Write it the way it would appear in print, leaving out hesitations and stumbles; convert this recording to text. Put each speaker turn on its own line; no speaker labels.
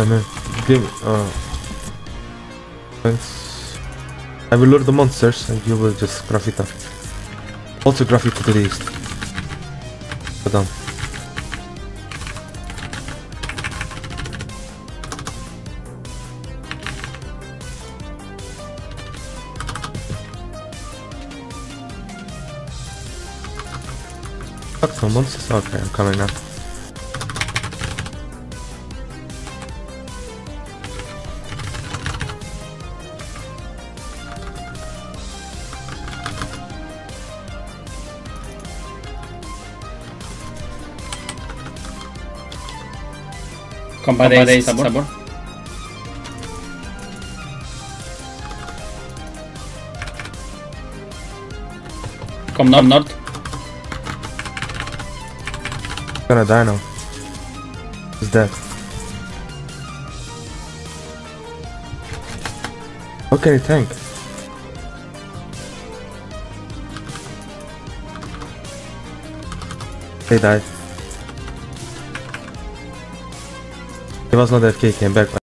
I know. Give me. Thanks. I will lure the monsters and you will just graffiti. Also graffiti to the east. Go down. Fuck, no monsters? Okay, I'm coming now.
Compadre Sabor. Come north.
Gonna die now. He's dead. Okay, tank. He died. He was not AFK, came back.